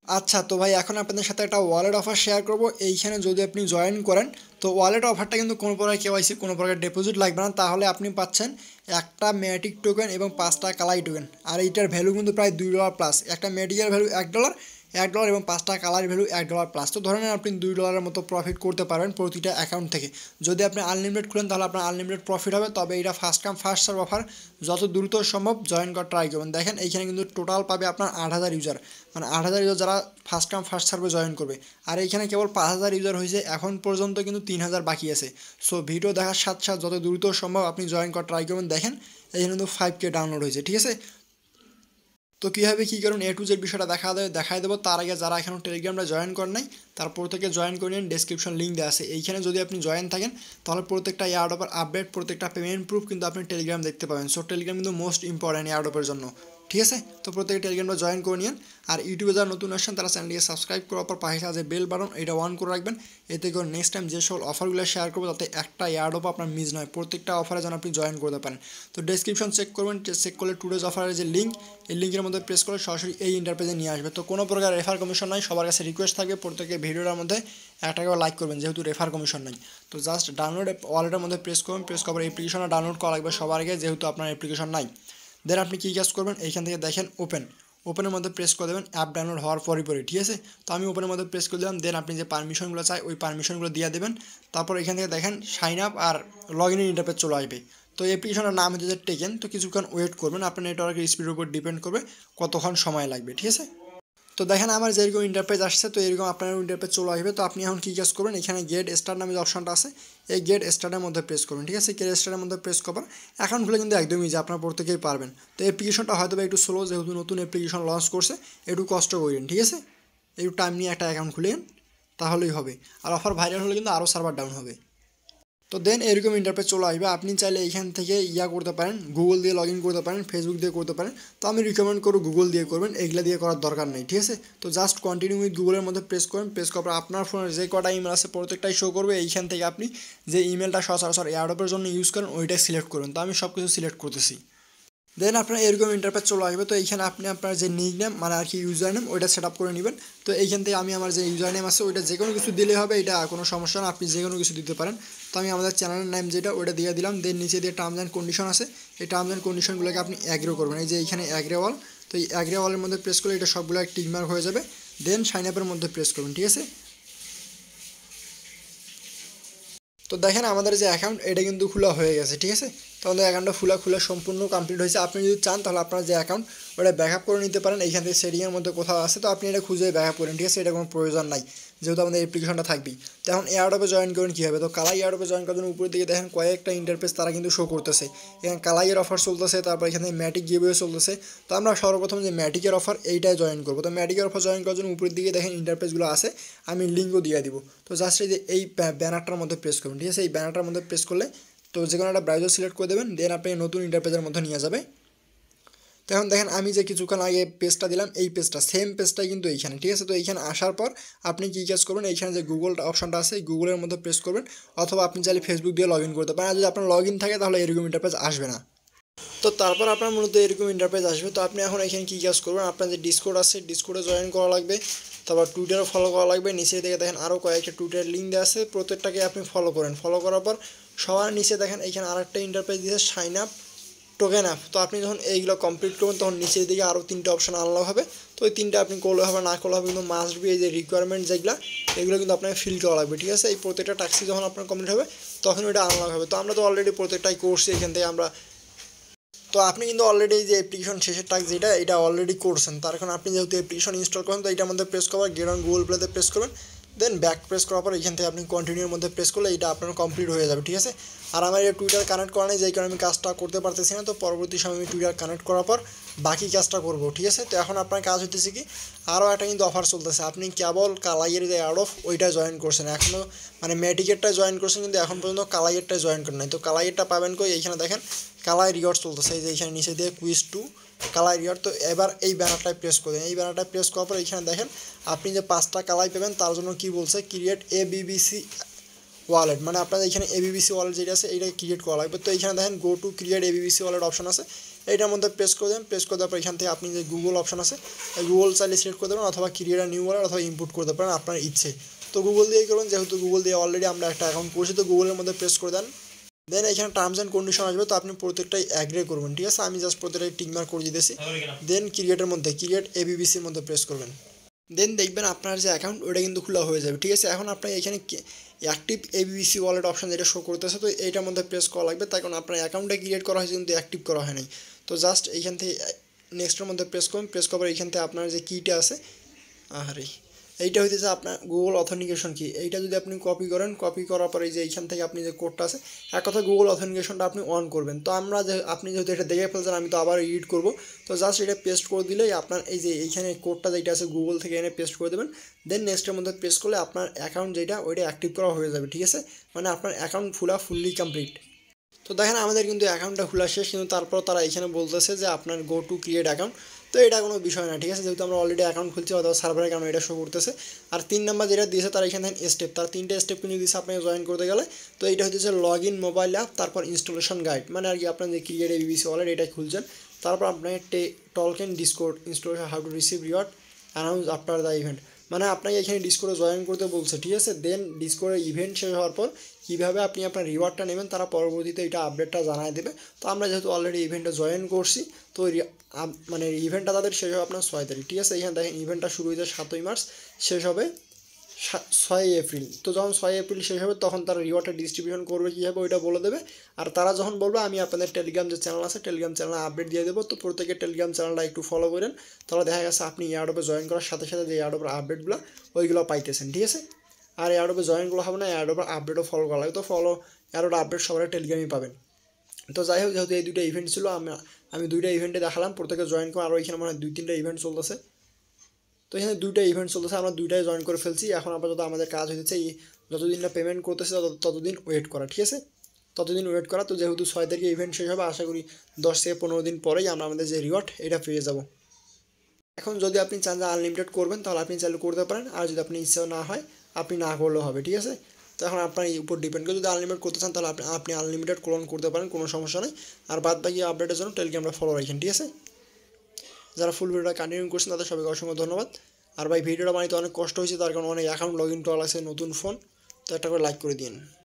আচ্ছা, তো ভাই এখন আপনাদের সাথে একটা ওয়ালেট অফার শেয়ার করব। এইখানে যদি আপনি জয়েন করেন তো ওয়ালেট অফারটা কিন্তু কোনো প্রকার কেওয়াইসি কোনো প্রকার ডিপোজিট লাগবে না, তাহলে আপনি পাচ্ছেন একটা ম্যাটিক টোকেন এবং 5টা কালাই টোকেন। আর এইটার ভ্যালু কিন্তু প্রায় $2 প্লাস। একটা ম্যাটিকের ভ্যালু $1 এবং 5টা কালার ভ্যালু $1 প্লাস। তো ধরে নেন আপনি $2 মতো প্রফিট করতে পারবেন প্রতিটা অ্যাকাউন্ট থেকে। যদি আপনি আনলিমিটেড খুলেন তাহলে আপনার আনলিমিটেড প্রফিট হবে। তবে এটা first come first serve offer, যত দ্রুত সম্ভব জয়েন করা ট্রাই করবেন। দেখেন এইখানে কিন্তু টোটাল পাবে আপনার 8,000 ইউজার, মানে 8,000 ইউজার যারা ফার্স্ট কাম ফার্স্ট সার্ভে জয়েন করবে। আর এইখানে কেবল 5,000 ইউজার হয়েছে, এখন পর্যন্ত কিন্তু 3,000 বাকি আছে। সো ভিডিও দেখার সাথে সাথে যত দ্রুত সম্ভব আপনি জয়েন করা ট্রাই করবেন। দেখেন এইখানে কিন্তু 5K ডাউনলোড হয়েছে, ঠিক আছে। তো কীভাবে কী করুন A to Z বিষয়টা দেখাই দেবো। তার আগে যারা এখনও টেলিগ্রামটা জয়েন করেন নাই তার প্রত্যেকে জয়েন করে নিন, ডেসক্রিপশন লিঙ্ক দেওয়া আছে। এইখানে যদি আপনি জয়েন থাকেন তাহলে প্রত্যেকটা এয়ারড্রপের আপডেট, প্রত্যেকটা পেমেন্ট প্রুফ কিন্তু আপনি টেলিগ্রাম দেখতে পাবেন। সো টেলিগ্রাম কিন্তু মোস্ট ইম্পর্ট্যান্ট এয়ারড্রপের জন্য, ঠিক আছে। তো প্রত্যেকে টেলিগ্রামটা জয়েন করে নিন। আর ইউটিউবে যারা নতুন আসছেন তারা চ্যানেলটিকে সাবস্ক্রাইব করার পর পাশে আছে বেল বাটন, এটা অন করে রাখবেন। এতে করে নেক্সট টাইম যে সকল অফারগুলো শেয়ার করবো তাতে একটা এয়ারড্রপ আপনার মিস নয়, প্রত্যেকটা অফারে যেন আপনি জয়েন করতে পারেন। তো ডেসক্রিপশন চেক করবেন, চেক করলে টুডেজ অফারের যে লিঙ্ক, এই লিঙ্কের মধ্যে প্রেস করে সরাসরি এই ইন্টারপেজে নিয়ে আসবে। তো কোনো প্রকার রেফার কমিশন নাই, সবার কাছে রিকোয়েস্ট থাকবে প্রত্যেকে ভিডিওটার মধ্যে একটা করে লাইক করবেন, যেহেতু রেফার কমিশন নাই। তো জাস্ট ডাউনলোড ওয়ালেটের মধ্যে প্রেস করবেন, প্রেস করার অ্যাপ্লিকেশনটা ডাউনলোড করা লাগবে সবার আগে, যেহেতু আপনার অ্যাপ্লিকেশন নাই। দেন আপনি কী কাজ করবেন, এইখান থেকে দেখেন ওপেনের মধ্যে প্রেস করে দেবেন অ্যাপ ডাউনলোড হওয়ার পরই, ঠিক আছে। তো আমি ওপেনের মধ্যে প্রেস করে দিলাম। দেন আপনি যে পারমিশনগুলো চাই ওই পারমিশনগুলো দিয়ে দেবেন। তারপর এখান থেকে দেখেন সাইন আপ আর লগ ইন ইন্টারপেজ চলে আসবে। তো অ্যাপ্লিকেশনের নাম হচ্ছে যে টেকেন। তো কিছুক্ষণ ওয়েট করবেন, আপনার নেটওয়ার্কের স্পিডের উপর ডিপেন্ড করবে কতক্ষণ সময় লাগবে, ঠিক আছে। তো দেখেন আমার যেরকম ইন্টারপেজ আসছে, তো এরকম আপনার ইন্টারপেজ চলে আসবে। তো আপনি এখন কী কাজ করবেন, এখানে গেট স্টার্ট নামে যে অপশনটা আছে এই গেট স্টার্টের মধ্যে প্রেস করবেন, ঠিক আছে। গেট স্টার্টের মধ্যে প্রেস করবেন, অ্যাকাউন্ট খুলে কিন্তু একদমই যে আপনার প্রত্যেকেই পারবেন। তো অ্যাপ্লিকেশনটা হয়তো একটু স্লো, যেহেতু নতুন অ্যাপ্লিকেশন লঞ্চ করছে, একটু কষ্ট করেন, ঠিক আছে। একটু টাইম নিয়ে একটা অ্যাকাউন্ট খুলেন তাহলেই হবে। আর অফার ভাইরাল হলে কিন্তু আরও সার্ভার ডাউন হবে। তো দেন এরকম ইন্টারপেজ চলে আসবে। আপনি চাইলে এইখান থেকে করতে পারেন, গুগল দিয়ে লগ ইন করতে পারেন, ফেসবুক দিয়ে করতে পারেন। তো আমি রিকমেন্ড করব গুগল দিয়ে করবেন, এগুলা দিয়ে করার দরকার নেই, ঠিক আছে। তো জাস্ট কন্টিনিউ উইথ গুগলের মধ্যে প্রেস করবেন, প্রেস করার পর আপনার ফোনের যে কটা ইমেল আছে প্রত্যেকটাই শো করবে। এইখান থেকে আপনি যে ইমেলটা সচরাচর এয়ারড্রপের জন্য ইউজ করেন ওইটাই সিলেক্ট করুন। তো আমি সব কিছু সিলেক্ট করতেছি। দেন আপনার এরকম ইন্টারপেজ চলে আসবে। তো এইখানে আপনি আপনার যে নিক নেম মানে আর কি ইউজার নেম ওইটা সেট আপ করে নেবেন। তো এইখান থেকে আমি আমার যে ইউজার নেম আছে ওইটা যে কোনো কিছু দিলে হবে, এটা কোনো সমস্যা না, আপনি যে কোনো কিছু দিতে পারেন। তো আমি আমাদের চ্যানেলের নাম যেটা ওইটা দিয়ে দিলাম। দেন নিচে দিয়ে টার্মস অ্যান্ড কন্ডিশন আছে, এই টার্মস অ্যান্ড কন্ডিশনগুলোকে আপনি অ্যাগ্রি করবেন। এই যে এইখানে অ্যাগ্রি অল, তো এই অ্যাগ্রি অলের মধ্যে প্রেস করলে এটা সবগুলো টিক মার্ক হয়ে যাবে। দেন সাইন আপের মধ্যে প্রেস করবেন, ঠিক আছে। তো দেখেন আমাদের যে অ্যাকাউন্ট এটা কিন্তু খোলা হয়ে গেছে, ঠিক আছে। তো আমাদের অ্যাকাউন্টটা খোলা সম্পূর্ণ কমপ্লিট হয়েছে। আপনি যদি চান তাহলে আপনার যে অ্যাকাউন্ট ওটা ব্যাকআপ করে নিতে পারেন, এইখান থেকে সেটিংয়ের মধ্যে কোথাও আছে, তো আপনি এটা খুঁজে ব্যাকআপ করেন, ঠিক আছে। এটা কোনো প্রয়োজন নাই, যেহেতু আমাদের অ্যাপ্লিকেশনটা থাকবেই। তো এখন এয়ারড্রপে জয়েন করেন কী হবে, তো কালাই এয়ারড্রপে জয়েন করার জন্য উপরের দিকে দেখেন কয়েকটা ইন্টারপেজ তারা কিন্তু শো করতেছে। এখানে কালাইয়ের অফার চলতেছে, তারপর এখানে ম্যাটিক গিভওয়ে চলতেছে। তো আমরা সর্বপ্রথম যে ম্যাটিকের অফার এইটাই জয়েন করবো। তো ম্যাটিকের অফার জয়েন করার জন্য উপরের দিকে দেখেন ইন্টারপেজগুলো আছে, আমি লিঙ্কও দিয়ে দিব। তো জাস্ট এই যে এই ব্যানারটার মধ্যে প্রেস করবেন, ঠিক আছে। এই ব্যানারটার মধ্যে প্রেস করলে তো যে কোনো একটা ব্রাউজার সিলেক্ট করে দেবেন, দেন আপনি নতুন ইন্টারপেজের মধ্যে নিয়ে যাবে। তো এখন দেখেন আমি যে কিছুক্ষণ আগে পেজটা দিলাম এই পেজটা সেম পেজটাই কিন্তু এইখানে, ঠিক আছে। তো এইখানে আসার পর আপনি কী কাজ করবেন, এইখানে যে গুগল অপশনটা আছে গুগলের মধ্যে প্রেস করবেন, অথবা আপনি চাইলে ফেসবুক দিয়ে লগ ইন করতে পারেন। আর যদি আপনার লগ ইন থাকে তাহলে এরকম ইন্টারপেজ আসবে না। তো তারপর আপনার মূলত এরকম ইন্টারপেজ আসবে। তো আপনি এখন এখানে কী কাজ করবেন, আপনার যে ডিসকোড আছে ডিসকোডে জয়েন করা লাগবে, তারপর টুইটারও ফলো করা লাগবে। নিচে থেকে দেখেন আরও কয়েকটা টুইটার লিঙ্ক দেওয়া আছে, প্রত্যেকটাকে আপনি ফলো করেন। ফলো করার পর সবার নিচে দেখেন এইখানে আরেকটা ইন্টারপেজ দিয়েছে সাইন আপ টোকেন অ্যাপ। তো আপনি যখন এইগুলো কমপ্লিট করবেন তখন নিচের দিকে আরও 3টে অপশন আনলক হবে। তো ওই 3টে আপনি করলে হবে না করলে হবে, কিন্তু মাস্ট বি এই যে রিকোয়ারমেন্ট যেগুলো এগুলো কিন্তু আপনাকে ফিল করা লাগবে, ঠিক আছে। এই প্রত্যেকটা টাস্কই যখন আপনার কমপ্লিট হবে তখন ওইটা আনলক হবে। তো আমরা তো অলরেডি প্রত্যেকটাই করছি এখান থেকে আমরা। তো আপনি কিন্তু অলরেডি যে অ্যাপ্লিকেশন শেষের টাস্ক যেটা এটা অলরেডি করছেন, তার কারণ আপনি যেহেতু অ্যাপ্লিকেশন ইনস্টল করেন তো এইটার মধ্যে প্রেস করবেন, গেট অন গুগল প্লেতে প্রেস করবেন। দেন ব্যাক প্রেস করার পর এখান থেকে আপনি কন্টিনিউর মধ্যে প্রেস করলে এটা আপনার কমপ্লিট হয়ে যাবে, ঠিক আছে। আর আমার এই টুইটার কানেক্ট করা নেই, যেই কারণে আমি কাজটা করতে পারতেছি না। তো পরবর্তী সময় আমি টুইটার কানেক্ট করার পর বাকি কাজটা করব, ঠিক আছে। তো এখন আপনার কাজ হতেছে কি, আরও একটা কিন্তু অফার চলতেছে। আপনি কেবল কালাইয়ের যে এয়ারড্রপ ওইটা জয়েন করছেন, এখনও মানে ম্যাটিকেরটা জয়েন করছেন, কিন্তু এখন পর্যন্ত কালাইয়েরটা জয়েন করেন নাই। তো কালাইয়েরটা পাবেন কই, এইখানে দেখেন কালাই রিওয়ার্ড চলতেছে, এই যে এইখানে নিচে দিয়ে কুইজ টু কালাই রিওয়ার্ড। তো এবার এই ব্যানারটায় প্রেস করবেন, এই ব্যানারটায় প্রেস করার পর এইখানে দেখেন আপনি যে 5টা কালাই পাবেন তার জন্য কি বলছে, ক্রিয়েট এবিবিসি ওয়ালেট, মানে আপনাদের এখানে এবিবিসি ওয়ালেট যেটা আছে এইটা ক্রিয়েট করা লাগবে। তো এইখানে দেখেন go to create ABBC wallet option আছে, এইটার মধ্যে প্রেস করে দেবেন। প্রেস করে দেওয়ার পর এখান থেকে আপনি যে গুগল অপশন আছে এই গুগল চাইলে সিলেক্ট করে দেবেন, অথবা ক্রিয়েট আ নিউ ওয়ালেট অথবা ইম্পোর্ট করতে পারেন আপনার ইচ্ছে। তো গুগল দিয়েই করবেন, যেহেতু গুগল দিয়ে অলরেডি আমরা একটা অ্যাকাউন্ট করছি, তো গুগলের মধ্যে প্রেস করে দেন। দেন এখানে টার্মস অ্যান্ড কন্ডিশন আসবে, তো আপনি প্রত্যেকটাই অ্যাগ্রি করবেন, ঠিক আছে। আমি জাস্ট প্রত্যেকটাই টিকমার্ক করে দিতেছি। দেন ক্রিয়েটের মধ্যে ক্রিয়েট এবিবিসির মধ্যে প্রেস করবেন। দেন দেখবেন আপনার যে অ্যাকাউন্ট ওটা কিন্তু খোলা হয়ে যাবে, ঠিক আছে। এখন আপনার এখানে অ্যাক্টিভ এবিবিসি ওয়ালেট অপশন যেটা শো করতেছে, তো এইটার মধ্যে প্রেস করা লাগবে, তাই কারণ আপনার অ্যাকাউন্টটা ক্রিয়েট করা হয়েছে কিন্তু অ্যাক্টিভ করা হয় নাই। তো জাস্ট এইখান থেকে নেক্সটের মধ্যে প্রেস করুন। প্রেস করার এইখান থেকে আপনার যে কিটা আছে, আরে এইটা হইতেছে আপনার গুগল অথেন্টিকেশন কি, এইটা যদি আপনি কপি করেন, কপি করার পরে যে এইখান থেকে আপনি যে কোডটা আছে, এক কথা গুগল অথেন্টিকেশনটা আপনি অন করবেন। তো আমরা যে আপনি যেহেতু এটা দেখে ফেলছেন, আমি তো আবার এডিট করব, তো জাস্ট এটা পেস্ট করে দিলেই আপনার এই যে এইখানে কোডটা যেটা আছে গুগল থেকে এনে পেস্ট করে দেবেন। দেন নেক্সটের মধ্যে প্রেস করলে আপনার অ্যাকাউন্ট যেটা ওইটা অ্যাক্টিভ করা হয়ে যাবে, ঠিক আছে। মানে আপনার অ্যাকাউন্ট ফুললি কমপ্লিট। তো দেখেন আমাদের কিন্তু অ্যাকাউন্টটা খোলা শেষ, কিন্তু তারপর তারা এখানে বলতেছে যে আপনার গো টু ক্রিয়েট অ্যাকাউন্ট। তো এটা কোনো বিষয় না, ঠিক আছে, যেহেতু আমরা অলরেডি অ্যাকাউন্ট খুলছি অথবা সার্ভারের কারণে এটা শো করতেছে। আর 3 নাম্বার যেটা দিয়েছে তারা এখানে স্টেপ, তার 3টা স্টেপ কিন্তু দিয়েছে আপনাকে জয়েন করতে গেলে। তো এইটা হচ্ছে লগ ইন মোবাইল অ্যাপ, তারপর ইনস্টলেশন গাইড, মানে আর কি আপনার যে ক্রিয়েট এবিবিসি ওয়ালেট এটা খুলছেন, তারপর আপনাকে টলকেন Discord installation, how to receive reward, announce after the event, মানে আপনাকে এখানে ডিসকোডে জয়েন করতে বলছে, ঠিক আছে। দেন ডিসকোডের ইভেন্ট শেষ হওয়ার পর কীভাবে আপনি আপনার রিওয়ার্ডটা নেবেন তারা পরবর্তীতে এটা আপডেটটা জানায় দেবে। তো আমরা যেহেতু অলরেডি ইভেন্টে জয়েন করছি, তো মানে ইভেন্টটা তাদের শেষ হবে আপনার 6 তারিখ, ঠিক আছে। এখানে দেখেন ইভেন্টটা শুরু হয়েছে 7ই মার্চ, শেষ হবে 6ই এপ্রিল। তো যখন 6ই এপ্রিল শেষ হবে তখন তারা রিওয়ার্ডটা ডিস্ট্রিবিউশন করবে কীভাবে ওইটা বলে দেবে। আর তারা যখন বলবে আমি আপনাদের টেলিগ্রাম যে চ্যানেল আছে টেলিগ্রাম চ্যানেলে আপডেট দিয়ে দেবো। তো প্রত্যেকের টেলিগ্রাম চ্যানেলটা একটু ফলো করেন, তাহলে দেখা গেছে আপনি এয়ারড্রপে জয়েন করার সাথে সাথে যে এয়ারড্রপের আপডেটগুলো ওইগুলো পাইতেছেন, ঠিক আছে। আর এয়ারড্রপে জয়েনগুলো হবে না, এয়ারড্রপের আপডেটও ফলো করা লাগে, তো এয়ারড্রপ আপডেট সবার টেলিগ্রামই পাবেন। তো যাই হোক, যেহেতু এই দুটো ইভেন্ট ছিল, আমি দুইটা ইভেন্টে দেখালাম, প্রত্যেকে জয়েন করে। আর ওইখানে মানে 2-3টা ইভেন্ট চলতেছে, তো এখানে 2টা ইভেন্ট চলতেছে, আমরা 2টাই জয়েন করে ফেলছি। এখন আপাতত আমাদের কাজ হয়েছে এই যতদিন না পেমেন্ট করতেছে ততদিন ওয়েট করা, ঠিক আছে, ততদিন ওয়েট করা। তো যেহেতু 6 তারিখে ইভেন্ট শেষ হবে, আশা করি 10 থেকে 15 দিন পরেই আমরা আমাদের যে রিওয়ার্ড এটা পেয়ে যাব। এখন যদি আপনি চান যে আনলিমিটেড করবেন তাহলে আপনি চাইলে করতে পারেন, আর যদি আপনি ইচ্ছা না হয় আপনি না করলেও হবে, ঠিক আছে। তো এখন আপনার উপর ডিপেন্ড করে, যদি আনলিমিটেড করতে চান তাহলে আপনি আনলিমিটেড ক্লোন করতে পারেন, কোনো সমস্যা নেই। আর বাদ বাকি আপডেটের জন্য টেলিগ্রামটা ফলো রাখেন, ঠিক আছে। যারা ফুল ভিডিওটা কন্টিনিউ করছেন তাদের সবাইকে অসংখ্য ধন্যবাদ। আর ভাই ভিডিওটা বানাইতে অনেক কষ্ট হয়েছে, তার কারণে অনেক অ্যাকাউন্ট লগ ইন করা লাগছে, নতুন ফোন, তো একটা করে লাইক করে দিন।